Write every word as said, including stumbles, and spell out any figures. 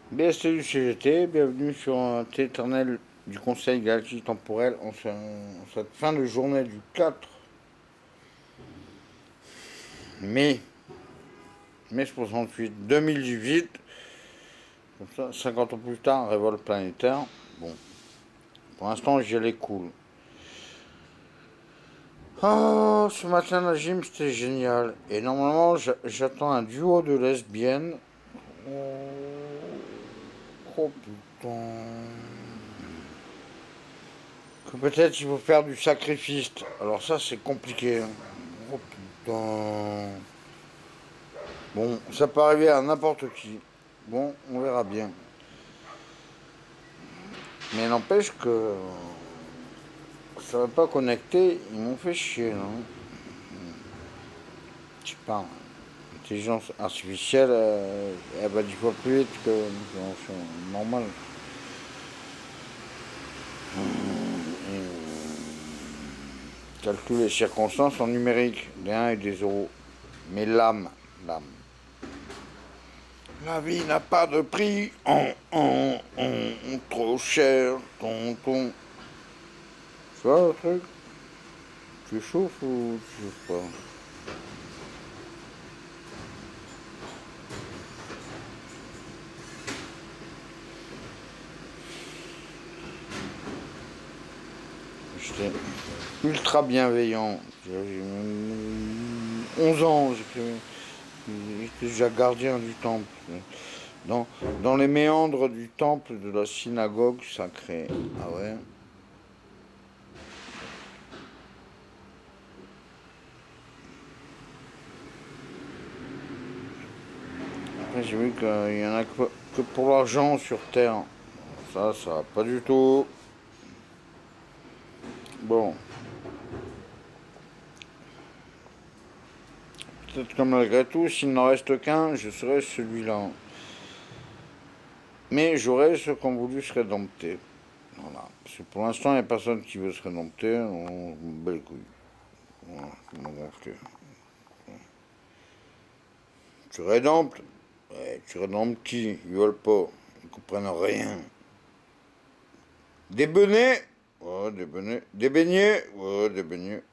B S T du C G T, bienvenue sur un éternel du Conseil Galactique Temporel en, ce- en cette fin de journée du quatre mai, mai soixante-huit, deux mille dix-huit, comme ça, cinquante ans plus tard, révolte planétaire. Bon, pour l'instant, j'y allais cool. Oh, ce matin, la gym, c'était génial. Et normalement, j'attends un duo de lesbiennes. Oh, oh putain. Que peut-être il faut faire du sacrifice. Alors ça, c'est compliqué. Hein. Oh putain. Bon, ça peut arriver à n'importe qui. Bon, on verra bien. Mais n'empêche que ça va pas connecter. Ils m'ont fait chier, non? Je sais pas. L'intelligence artificielle, euh, elle va dix fois plus vite que l'intelligence normale. Calcule les circonstances en numérique, des un et des zéro. Mais l'âme, l'âme. La vie n'a pas de prix. Oh, oh, oh, trop cher, tonton. Tu vois le truc? Tu chauffes ou tu chauffes pas? J'étais ultra bienveillant. J'ai onze ans, j'étais déjà gardien du temple. Dans, dans les méandres du temple de la synagogue sacrée. Ah ouais? Après, j'ai vu qu'il y en a que, que pour l'argent sur Terre. Ça, ça va pas du tout. Bon. Peut-être que malgré tout, s'il n'en reste qu'un, je serai celui-là. Mais j'aurai ce qu'on voulu se rédempter. Voilà. Parce que pour l'instant, il n'y a personne qui veut se rédempter. On bat les couilles. Voilà. Tu rédemptes? Ouais, tu rédemptes qui? Ils veulent pas. Ils comprennent rien. Des benets? Ouais, des benets. Des beignets? Ouais, des beignets.